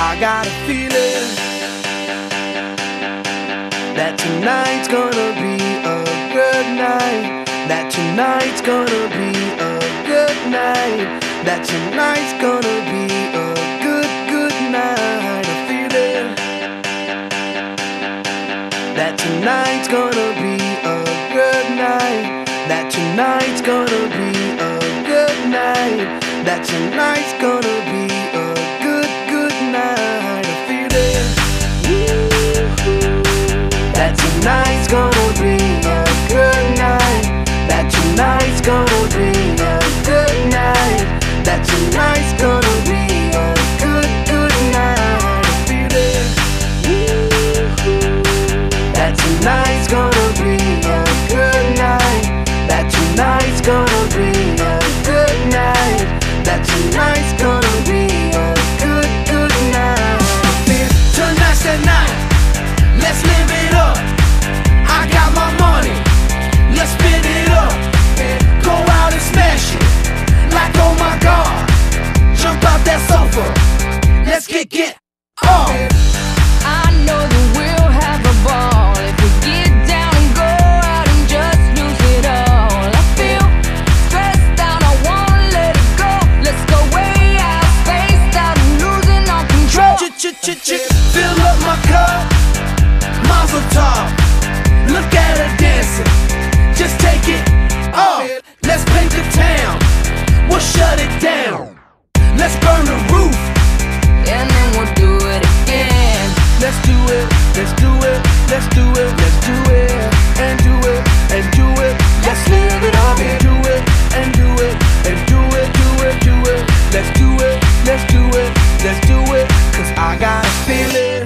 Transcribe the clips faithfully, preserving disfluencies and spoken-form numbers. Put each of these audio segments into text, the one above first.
I got a feeling that tonight's gonna be a good night. That tonight's gonna be a good night. That tonight's gonna be a good, good night. A feeling that tonight's gonna be a good night. That tonight's gonna be a good night. That tonight's gonna be a good, good night. A feeling that tonight's gonna be a good night. That tonight's gonna be a good night. That tonight's gonna be a good, good night. A feeling that tonight's gonna be a good night. That tonight's gonna be a good night. That tonight's gonna be a good, good night. Tonight's the night, let's live it up. I got my money, let's spin it up. Go out and smash it, like oh my god. Jump out that sofa, let's kick it off. I know that we'll have a ball if we get down and go out and just lose it all. I feel stressed out, I wanna let it go. Let's go way out, spaced out and losing all control. Ch-ch-ch-ch, fill up my cup, Mazel tov. Look at her dancing, just take it off. Let's paint the town, we'll shut it down. Let's burn the roof, And then we'll do it again. Let's do it, let's do it, let's do it, let's do it, and do it, and do it. Let's live it up and do it, and do it, and do it, do it, do it. Let's do it, let's do it, let's do it. Cause I got a feeling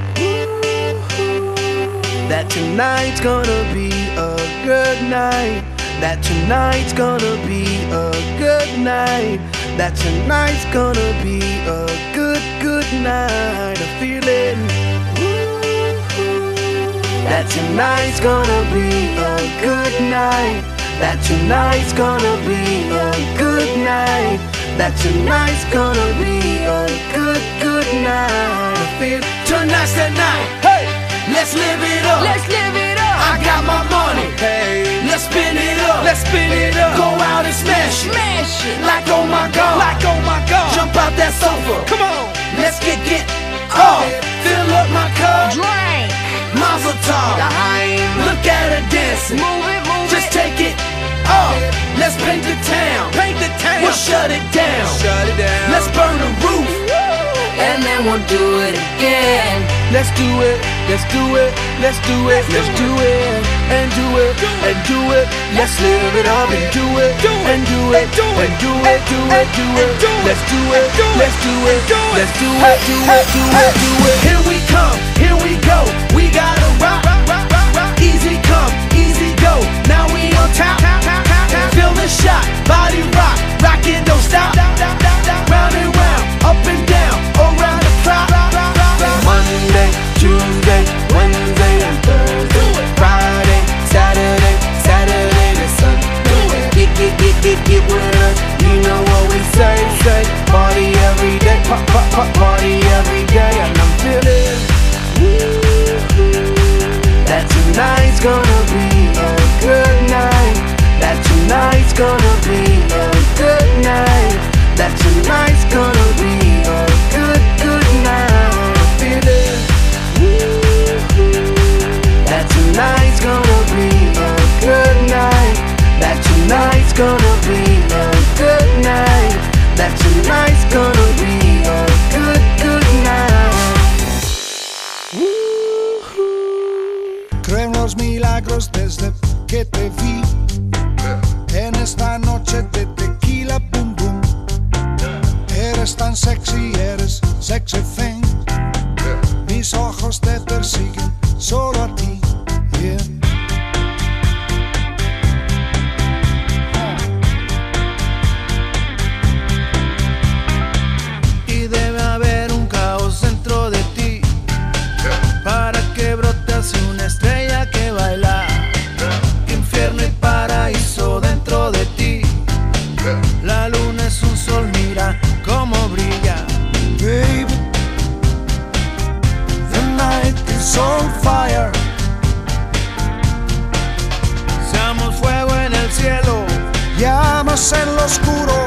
that tonight's gonna be a good night. That tonight's gonna be a good night. That tonight's gonna be a good, good night. A feeling that tonight's gonna be a good night. That tonight's gonna be a good night. That tonight's gonna be a good, good night. I feel tonight's the night, hey, let's live it up. Let's live it up. I got my money, hey, let's spin it up. let's spin it up. Go out and smash it, Smash it. like oh my god. Like oh my god, Jump out that sofa, come on, let's kick it off. Fill up my cup, Drink. Mazel tov. Time. Look at her dancing, Move it, move just it. take it off. Let's paint the town, paint the town, we'll shut it down. shut it down. Let's burn the roof, And then we'll do it again. Let's do it, let's do it, let's do it, let's do it, and do it, and do it. Let's live it up and do it, and do it, and do it, do it, do it. Let's do it, let's do it, let's do it, do it, do it, do it. here we come, here we go. We gotta rock, easy come, easy go. Now we on top, feel the shot, body rock, rockin' don't stop. Round and round, up and down, around the clock. Monday, Tuesday, Wednesday, and Thursday, Friday, Saturday, Saturday to Sunday. Get, get, get, get, get with us. You know what we say, say. Party every day, pop, pop, pop, party every day. And I'm feeling that tonight's gonna be a good night. That tonight's gonna be a good night. That tonight's gonna be a good, good night. I'm feeling that tonight's gonna be a good night. That tonight's gonna be a good night. That tonight's gonna be a good, good night. Creen los milagros desde que te vi en esta noche de tequila, boom boom. Eres tan sexy, eres sexy thing. Mis ojos te persiguen solo a ti, yeah. Y debe haber un caos dentro de ti para que brote así una estrella que baila. Infierno y paraíso dentro de ti. La luna es un sol, mira cómo brilla. Baby, fire. Seamos fuego en el cielo. Llamas en lo oscuro